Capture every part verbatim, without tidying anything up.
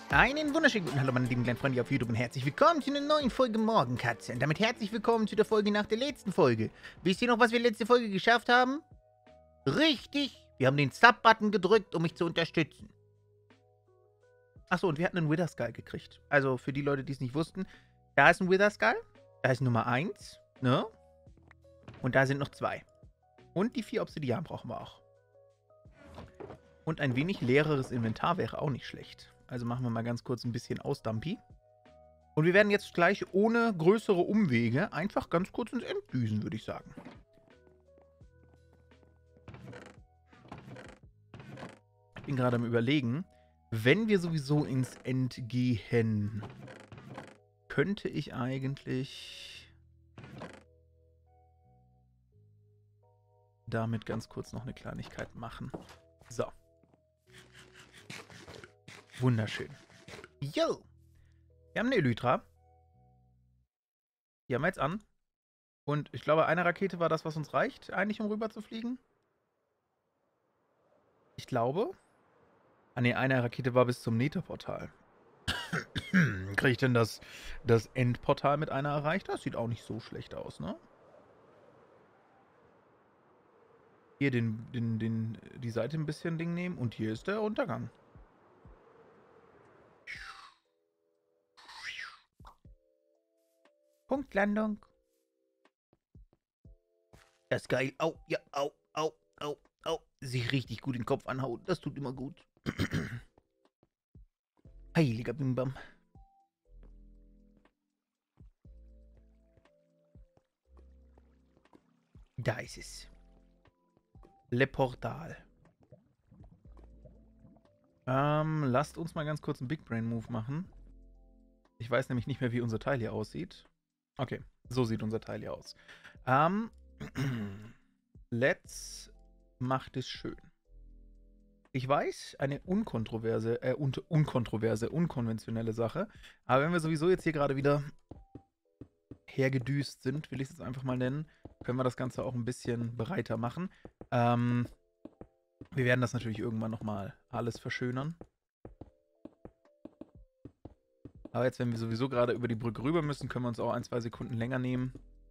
Einen wunderschönen guten Hallo, meine lieben kleinen Freunde auf YouTube und herzlich willkommen zu einer neuen Folge Morgenkatze. Und damit herzlich willkommen zu der Folge nach der letzten Folge. Wisst ihr noch, was wir letzte Folge geschafft haben? Richtig, wir haben den Sub-Button gedrückt, um mich zu unterstützen. Achso, und wir hatten einen Wither Skull gekriegt. Also für die Leute, die es nicht wussten, da ist ein Wither Skull, da ist Nummer eins, ne? Und da sind noch zwei. Und die vier Obsidian brauchen wir auch. Und ein wenig leereres Inventar wäre auch nicht schlecht. Also machen wir mal ganz kurz ein bisschen aus, Dumpy. Und wir werden jetzt gleich ohne größere Umwege einfach ganz kurz ins End düsen, würde ich sagen. Ich bin gerade am Überlegen, wenn wir sowieso ins End gehen, könnte ich eigentlich damit ganz kurz noch eine Kleinigkeit machen. So. Wunderschön. Yo! Wir haben eine Elytra. Die haben wir jetzt an. Und ich glaube, eine Rakete war das, was uns reicht, eigentlich, um rüber zu fliegen. Ich glaube. Ah ne, eine Rakete war bis zum Netherportal. Kriege ich denn das, das Endportal mit einer erreicht? Das sieht auch nicht so schlecht aus, ne? Hier den, den, den, die Seite ein bisschen Ding nehmen. Und hier ist der Untergang. Punktlandung. Das ist geil. Au, ja, au, au, au, au. Sich richtig gut den Kopf anhauen. Das tut immer gut. Heiliger Bimbam. Da ist es. Le Portal. Ähm, lasst uns mal ganz kurz einen Big Brain Move machen. Ich weiß nämlich nicht mehr, wie unser Teil hier aussieht. Okay, so sieht unser Teil hier aus. Ähm, let's macht es schön. Ich weiß, eine unkontroverse, äh, un unkontroverse, unkonventionelle Sache. Aber wenn wir sowieso jetzt hier gerade wieder hergedüst sind, will ich es jetzt einfach mal nennen, können wir das Ganze auch ein bisschen breiter machen. Ähm, wir werden das natürlich irgendwann nochmal alles verschönern. Aber jetzt, wenn wir sowieso gerade über die Brücke rüber müssen, können wir uns auch ein, zwei Sekunden länger nehmen.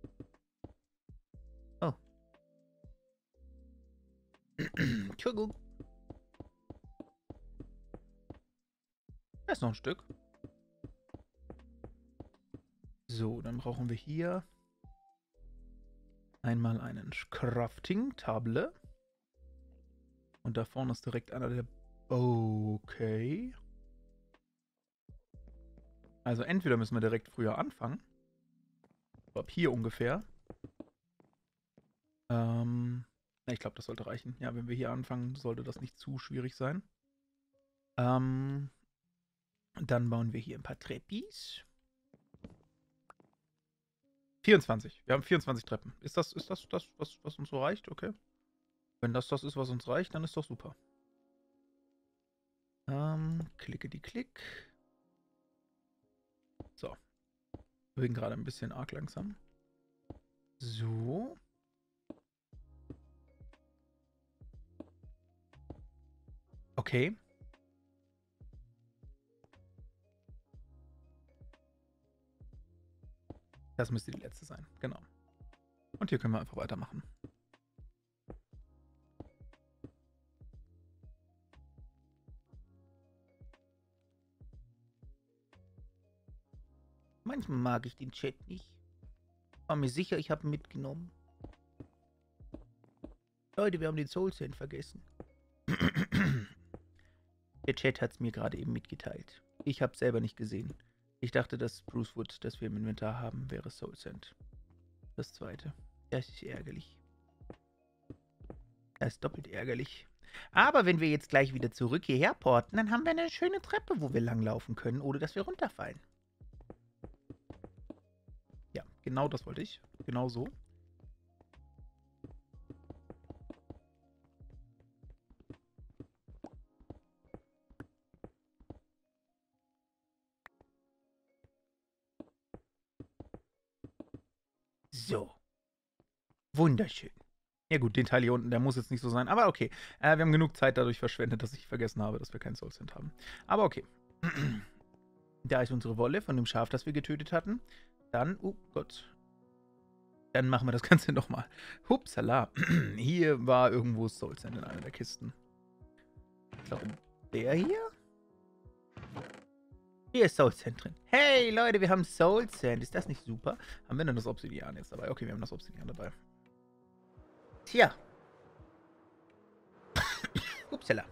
Oh. Entschuldigung. Da ist noch ein Stück. So, dann brauchen wir hier einmal einen Crafting-Table. Und da vorne ist direkt einer der... Okay. Also entweder müssen wir direkt früher anfangen. Ab hier ungefähr. Ähm, ich glaube, das sollte reichen. Ja, wenn wir hier anfangen, sollte das nicht zu schwierig sein. Ähm, dann bauen wir hier ein paar Treppis. vierundzwanzig. Wir haben vierundzwanzig Treppen. Ist das, ist das das, was, was uns so reicht? Okay. Wenn das das ist, was uns reicht, dann ist doch super. Ähm, klicke die Klick. So. Wir sind gerade ein bisschen arg langsam. So. Okay. Das müsste die letzte sein. Genau. Und hier können wir einfach weitermachen. Manchmal mag ich den Chat nicht. War mir sicher, ich habe ihn mitgenommen. Leute, wir haben den Soul Sand vergessen. Der Chat hat es mir gerade eben mitgeteilt. Ich habe es selber nicht gesehen. Ich dachte, das Spruce Wood, das wir im Inventar haben, wäre Soul Sand. Das zweite. Das ist ärgerlich. Das ist doppelt ärgerlich. Aber wenn wir jetzt gleich wieder zurück hierher porten, dann haben wir eine schöne Treppe, wo wir langlaufen können, ohne dass wir runterfallen. Ja, genau das wollte ich. Genau so. So. Wunderschön. Ja gut, den Teil hier unten, der muss jetzt nicht so sein. Aber okay, äh, wir haben genug Zeit dadurch verschwendet, dass ich vergessen habe, dass wir keinen Soul Sand haben. Aber okay. Da ist unsere Wolle von dem Schaf, das wir getötet hatten. Dann, oh Gott. Dann machen wir das Ganze nochmal. Hupsala. Hier war irgendwo Soul Sand in einer der Kisten. Ich glaube, der hier? Hier ist Soul Sand drin. Hey Leute, wir haben Soul Sand. Ist das nicht super? Haben wir denn das Obsidian jetzt dabei? Okay, wir haben das Obsidian dabei. Tja. Upsala.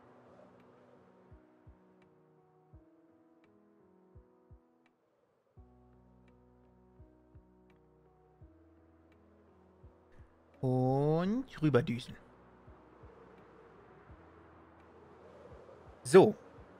Und rüberdüsen. So.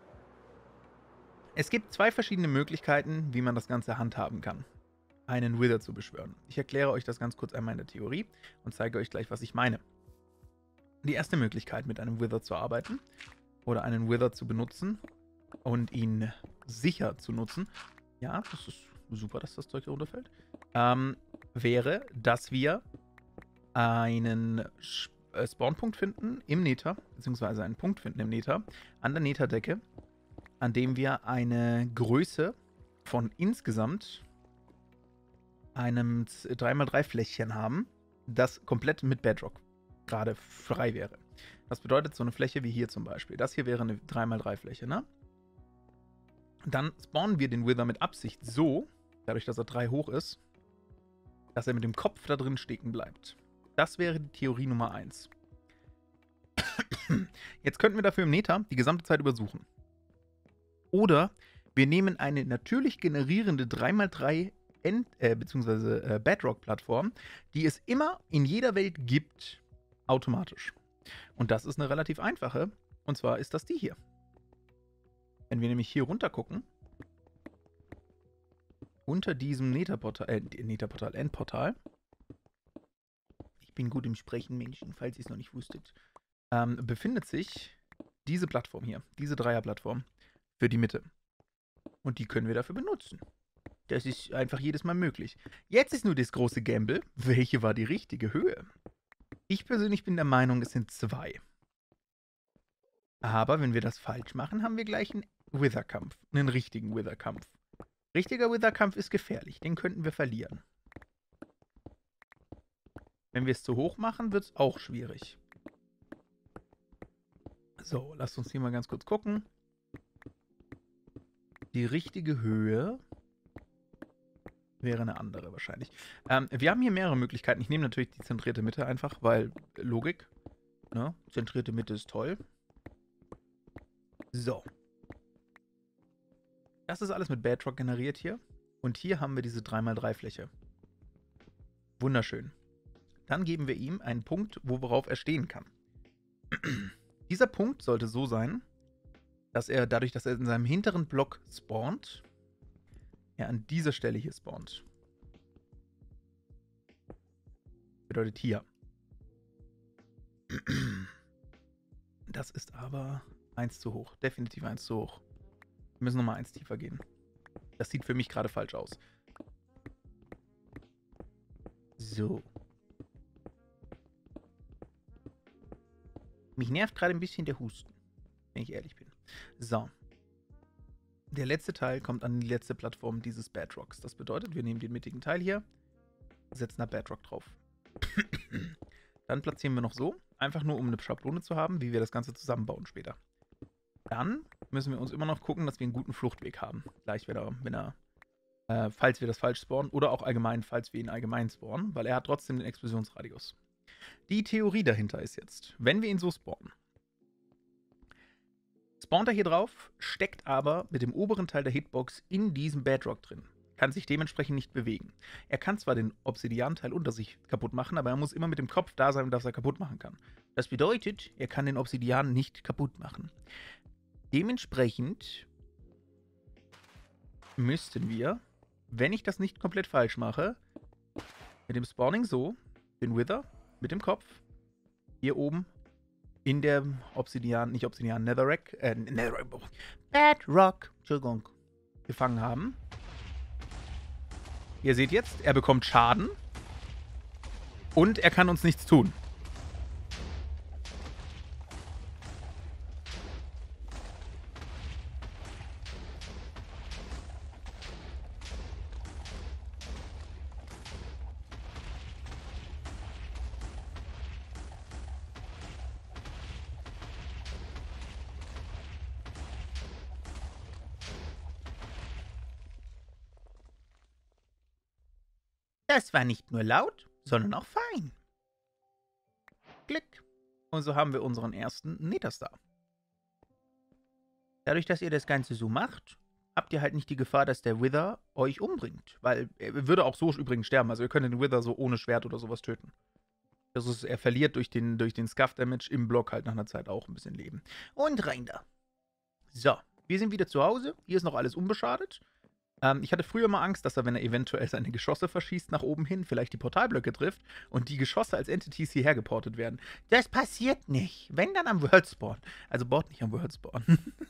Es gibt zwei verschiedene Möglichkeiten, wie man das Ganze handhaben kann, einen Wither zu beschwören. Ich erkläre euch das ganz kurz einmal in der Theorie und zeige euch gleich, was ich meine. Die erste Möglichkeit, mit einem Wither zu arbeiten oder einen Wither zu benutzen und ihn sicher zu nutzen, ja, das ist super, dass das Zeug hier runterfällt, ähm, wäre, dass wir einen Spawnpunkt finden im Nether, beziehungsweise einen Punkt finden im Nether, an der Netherdecke, an dem wir eine Größe von insgesamt einem drei mal drei Fläschchen haben, das komplett mit Bedrock gerade frei wäre. Das bedeutet, so eine Fläche wie hier zum Beispiel. Das hier wäre eine drei mal drei Fläche, ne? Dann spawnen wir den Wither mit Absicht so, dadurch, dass er drei hoch ist, dass er mit dem Kopf da drin stecken bleibt. Das wäre die Theorie Nummer eins. Jetzt könnten wir dafür im Nether die gesamte Zeit übersuchen. Oder wir nehmen eine natürlich generierende drei mal drei End, äh, beziehungsweise äh, Bedrock-Plattform, die es immer in jeder Welt gibt, automatisch. Und das ist eine relativ einfache. Und zwar ist das die hier. Wenn wir nämlich hier runter gucken, unter diesem Netherportal, äh, Netherportal, Endportal, ich bin gut im Sprechen, Menschen, falls ihr es noch nicht wusstet, ähm, befindet sich diese Plattform hier, diese Dreier-Plattform für die Mitte. Und die können wir dafür benutzen. Das ist einfach jedes Mal möglich. Jetzt ist nur das große Gamble, welche war die richtige Höhe? Ich persönlich bin der Meinung, es sind zwei. Aber wenn wir das falsch machen, haben wir gleich einen Wither-Kampf. Einen richtigen Wither-Kampf. Richtiger Wither-Kampf ist gefährlich. Den könnten wir verlieren. Wenn wir es zu hoch machen, wird es auch schwierig. So, lasst uns hier mal ganz kurz gucken. Die richtige Höhe wäre eine andere wahrscheinlich. Ähm, wir haben hier mehrere Möglichkeiten. Ich nehme natürlich die zentrierte Mitte einfach, weil Logik. Ne? Zentrierte Mitte ist toll. So. Das ist alles mit Bedrock generiert hier. Und hier haben wir diese drei mal drei Fläche. Wunderschön. Dann geben wir ihm einen Punkt, worauf er stehen kann. Dieser Punkt sollte so sein, dass er dadurch, dass er in seinem hinteren Block spawnt, er an dieser Stelle hier spawnt. Bedeutet hier. Das ist aber eins zu hoch. Definitiv eins zu hoch. Wir müssen nochmal eins tiefer gehen. Das sieht für mich gerade falsch aus. So. Mich nervt gerade ein bisschen der Husten, wenn ich ehrlich bin. So. Der letzte Teil kommt an die letzte Plattform dieses Bedrocks. Das bedeutet, wir nehmen den mittigen Teil hier, setzen da Bedrock drauf. Dann platzieren wir noch so, einfach nur um eine Schablone zu haben, wie wir das Ganze zusammenbauen später. Dann müssen wir uns immer noch gucken, dass wir einen guten Fluchtweg haben. Gleich, wenn er, wenn er äh, falls wir das falsch spawnen oder auch allgemein, falls wir ihn allgemein spawnen, weil er hat trotzdem den Explosionsradius. Die Theorie dahinter ist jetzt, wenn wir ihn so spawnen, spawnt er hier drauf, steckt aber mit dem oberen Teil der Hitbox in diesem Bedrock drin. Kann sich dementsprechend nicht bewegen. Er kann zwar den Obsidian-Teil unter sich kaputt machen, aber er muss immer mit dem Kopf da sein, dass er kaputt machen kann. Das bedeutet, er kann den Obsidian nicht kaputt machen. Dementsprechend müssten wir, wenn ich das nicht komplett falsch mache, mit dem Spawning so, den Wither mit dem Kopf hier oben in der Obsidian, nicht Obsidian, Netherrack, äh, Netherrack, Bedrock, Entschuldigung, gefangen haben. Ihr seht jetzt, er bekommt Schaden und er kann uns nichts tun. Das war nicht nur laut, sondern auch fein. Klick. Und so haben wir unseren ersten Netherstar. Dadurch, dass ihr das Ganze so macht, habt ihr halt nicht die Gefahr, dass der Wither euch umbringt. Weil er würde auch so übrigens sterben. Also ihr könnt den Wither so ohne Schwert oder sowas töten. Das ist, er verliert durch den, durch den Scuff-Damage im Block halt nach einer Zeit auch ein bisschen Leben. Und rein da. So, wir sind wieder zu Hause. Hier ist noch alles unbeschadet. Ähm, ich hatte früher mal Angst, dass er, wenn er eventuell seine Geschosse verschießt nach oben hin, vielleicht die Portalblöcke trifft und die Geschosse als Entities hierher geportet werden. Das passiert nicht. Wenn, dann am Worldspawn. Also baut nicht am Worldspawn.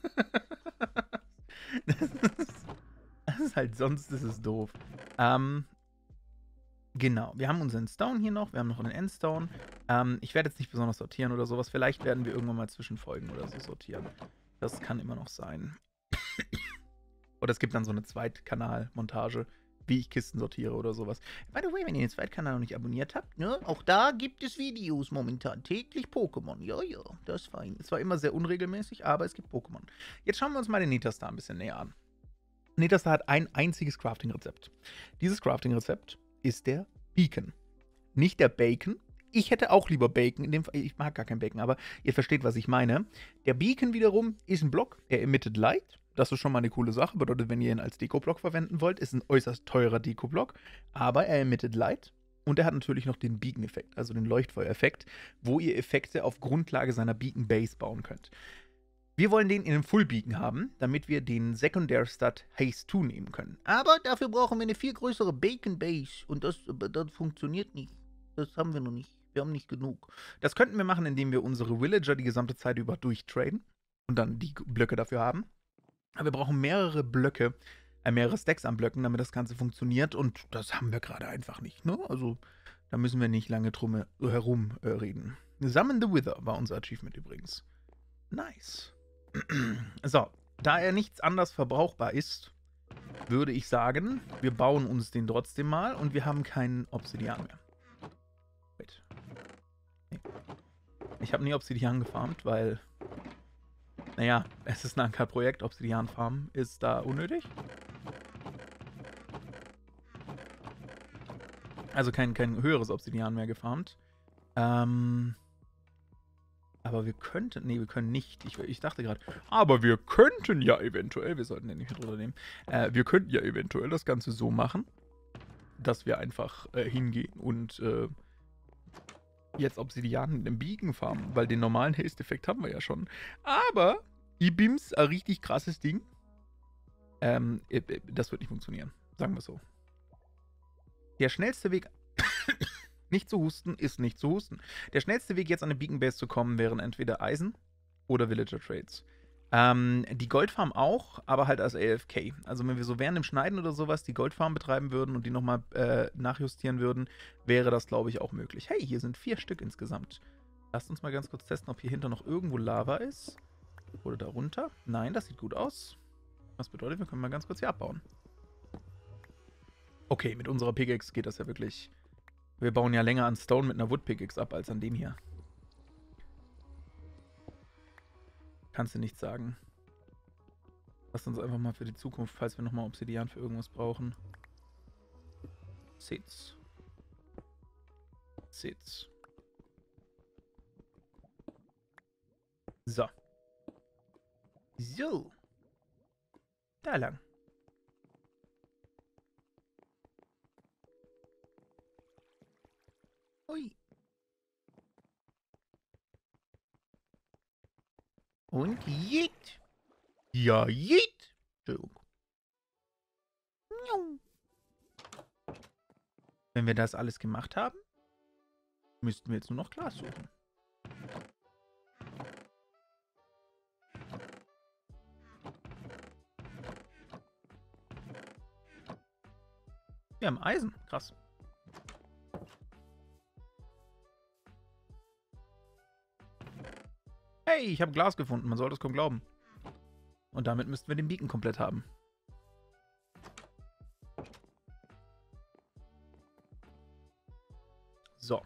das, ist, das ist halt, sonst ist es doof. Ähm, genau, wir haben unseren Stone hier noch. Wir haben noch einen Endstone. Ähm, ich werde jetzt nicht besonders sortieren oder sowas. Vielleicht werden wir irgendwann mal Zwischenfolgen oder so sortieren. Das kann immer noch sein. Oder es gibt dann so eine Zweitkanal-Montage, wie ich Kisten sortiere oder sowas. By the way, wenn ihr den Zweitkanal noch nicht abonniert habt, ne, auch da gibt es Videos momentan. Täglich Pokémon. Ja, ja, das ist fein. Es war immer sehr unregelmäßig, aber es gibt Pokémon. Jetzt schauen wir uns mal den Netherstar ein bisschen näher an. Netherstar hat ein einziges Crafting-Rezept. Dieses Crafting-Rezept ist der Beacon. Nicht der Bacon. Ich hätte auch lieber Bacon, in dem Fall, ich mag gar kein Bacon, aber ihr versteht, was ich meine. Der Beacon wiederum ist ein Block, er emittet Light. Das ist schon mal eine coole Sache. Bedeutet, wenn ihr ihn als Deko-Block verwenden wollt, ist ein äußerst teurer Deko-Block. Aber er emittet Light. Und er hat natürlich noch den Beacon-Effekt, also den Leuchtfeuer-Effekt, wo ihr Effekte auf Grundlage seiner Beacon-Base bauen könnt. Wir wollen den in einem Full-Beacon haben, damit wir den Sekundär-Stat Haste zwei nehmen können. Aber dafür brauchen wir eine viel größere Beacon-Base. Und das, das funktioniert nicht. Das haben wir noch nicht. Wir haben nicht genug. Das könnten wir machen, indem wir unsere Villager die gesamte Zeit über durchtraden und dann die Blöcke dafür haben. Aber wir brauchen mehrere Blöcke, äh, mehrere Stacks an Blöcken, damit das Ganze funktioniert. Und das haben wir gerade einfach nicht, ne? Also, da müssen wir nicht lange drum äh, herum äh, reden. Summon the Wither war unser Achievement übrigens. Nice. So, da er nichts anders verbrauchbar ist, würde ich sagen, wir bauen uns den trotzdem mal und wir haben keinen Obsidian mehr. Wait. Nee. Ich habe nie Obsidian gefarmt, weil... Naja, es ist ein Anker-Projekt, Obsidian Farm ist da unnötig. Also kein, kein höheres Obsidian mehr gefarmt. Ähm, aber wir könnten, nee, wir können nicht. Ich, ich dachte gerade, aber wir könnten ja eventuell, wir sollten den nicht mehr drunter nehmen, äh, wir könnten ja eventuell das Ganze so machen, dass wir einfach äh, hingehen und äh, jetzt Obsidian im Beacon farmen, weil den normalen Haste-Effekt haben wir ja schon. Aber Ibims, ein richtig krasses Ding. Ähm, das wird nicht funktionieren. Sagen wir so. Der schnellste Weg, nicht zu husten, ist nicht zu husten. Der schnellste Weg, jetzt an eine Beacon Base zu kommen, wären entweder Eisen oder Villager Trades. Ähm, die Goldfarm auch, aber halt als A F K. Also wenn wir so während dem Schneiden oder sowas die Goldfarm betreiben würden und die nochmal äh, nachjustieren würden, wäre das, glaube ich, auch möglich. Hey, hier sind vier Stück insgesamt. Lasst uns mal ganz kurz testen, ob hier hinter noch irgendwo Lava ist. Oder darunter. Nein, das sieht gut aus. Was bedeutet, wir können mal ganz kurz hier abbauen. Okay, mit unserer Pickaxe geht das ja wirklich. Wir bauen ja länger an Stone mit einer Wood Pickaxe ab, als an dem hier. Kannst du nichts sagen. Lass uns einfach mal für die Zukunft, falls wir nochmal Obsidian für irgendwas brauchen. Seht's. Seht's. So. So. Da lang. Ui. Und jeet. Ja, jeet. Entschuldigung. Wenn wir das alles gemacht haben, müssten wir jetzt nur noch Glas suchen. Wir haben Eisen. Krass. Hey, ich habe Glas gefunden. Man sollte es kaum glauben. Und damit müssten wir den Beacon komplett haben. So.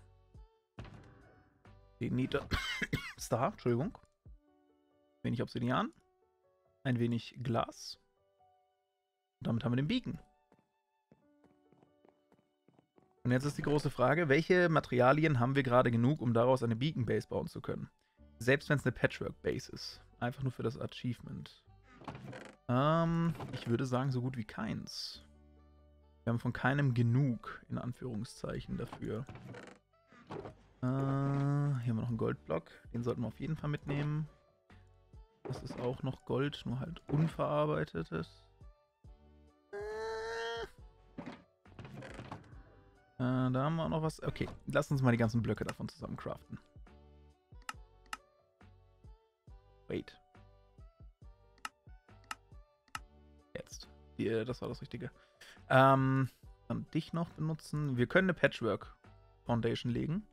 Den Nether Star, Entschuldigung. Wenig Obsidian. Ein wenig Glas. Und damit haben wir den Beacon. Und jetzt ist die große Frage, welche Materialien haben wir gerade genug, um daraus eine Beacon Base bauen zu können? Selbst wenn es eine Patchwork Base ist. Einfach nur für das Achievement. Ähm, ich würde sagen, so gut wie keins. Wir haben von keinem genug, in Anführungszeichen, dafür. Äh, hier haben wir noch einen Goldblock. Den sollten wir auf jeden Fall mitnehmen. Das ist auch noch Gold, nur halt unverarbeitetes. Äh, da haben wir auch noch was. Okay, lass uns mal die ganzen Blöcke davon zusammen craften. Wait. Jetzt. Hier, das war das Richtige. Ähm, dann dich noch benutzen. Wir können eine Patchwork Foundation legen.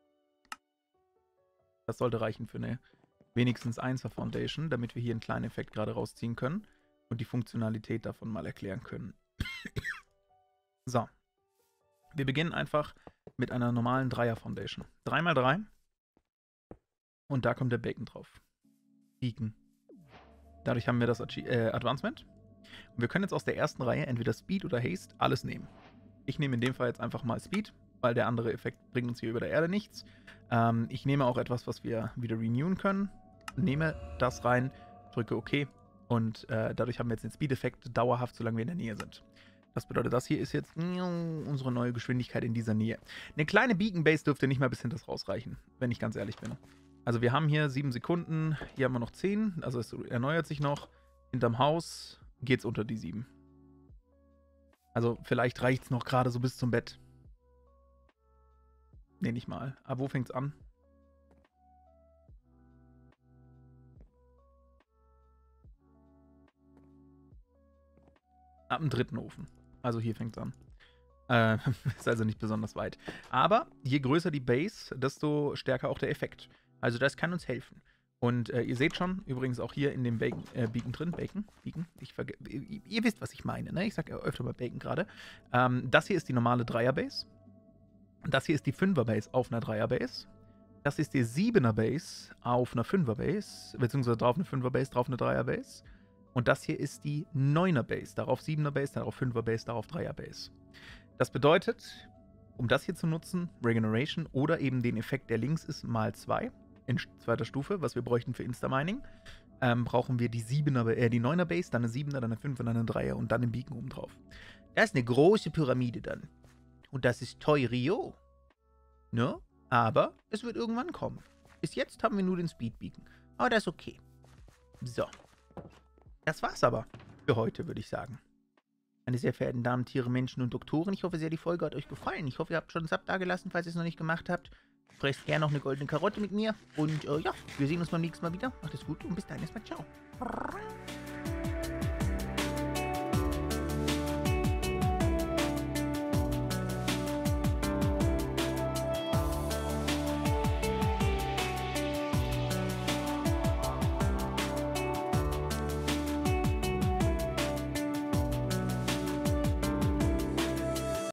Das sollte reichen für eine wenigstens Einser Foundation, damit wir hier einen kleinen Effekt gerade rausziehen können und die Funktionalität davon mal erklären können. So. Wir beginnen einfach mit einer normalen Dreier Foundation. drei mal drei. Und da kommt der Bacon drauf. Beacon. Dadurch haben wir das äh, Advancement. Und wir können jetzt aus der ersten Reihe entweder Speed oder Haste alles nehmen. Ich nehme in dem Fall jetzt einfach mal Speed, weil der andere Effekt bringt uns hier über der Erde nichts. Ähm, ich nehme auch etwas, was wir wieder renewen können. Nehme das rein, drücke OK. Und äh, dadurch haben wir jetzt den Speed-Effekt dauerhaft, solange wir in der Nähe sind. Das bedeutet, das hier ist jetzt unsere neue Geschwindigkeit in dieser Nähe. Eine kleine Beacon Base dürfte nicht mal bis hinter das rausreichen, wenn ich ganz ehrlich bin. Also wir haben hier sieben Sekunden, hier haben wir noch zehn, also es erneuert sich noch. Hinterm Haus geht es unter die sieben. Also vielleicht reicht es noch gerade so bis zum Bett. Nee, nicht mal. Aber wo fängt es an? Ab dem dritten Ofen. Also hier fängt es an. Äh, ist also nicht besonders weit. Aber je größer die Base, desto stärker auch der Effekt. Also das kann uns helfen. Und äh, ihr seht schon, übrigens auch hier in dem Bacon, äh, Beacon drin, Bacon, Beacon, ich verge ihr, ihr wisst, was ich meine, ne? Ich sage öfter mal Bacon gerade. Ähm, das hier ist die normale Dreier-Base. Das hier ist die Fünfer-Base auf einer Dreier-Base. Das ist die Siebener-Base auf einer Fünfer-Base, beziehungsweise drauf eine Fünfer-Base, drauf eine Dreier-Base. Und das hier ist die Neuner-Base, darauf Siebener-Base, darauf Fünfer-Base, darauf Dreier-Base. Das bedeutet, um das hier zu nutzen, Regeneration oder eben den Effekt, der links ist, mal zwei in zweiter Stufe, was wir bräuchten für Instamining, ähm, brauchen wir die Siebener, äh, die Neuner Base, dann eine Siebener, dann eine Fünfer, dann eine Dreier und dann einen Beacon oben drauf. Das ist eine große Pyramide dann. Und das ist teurio. Ne? Aber es wird irgendwann kommen. Bis jetzt haben wir nur den Speed Beacon. Aber das ist okay. So. Das war's aber für heute, würde ich sagen. Meine sehr verehrten Damen, Tiere, Menschen und Doktoren, ich hoffe sehr, die Folge hat euch gefallen. Ich hoffe, ihr habt schon einen Sub dagelassen, falls ihr es noch nicht gemacht habt. Fresst gerne noch eine goldene Karotte mit mir. Und äh, ja, wir sehen uns beim nächsten Mal wieder. Macht es gut und bis dahin erstmal ciao.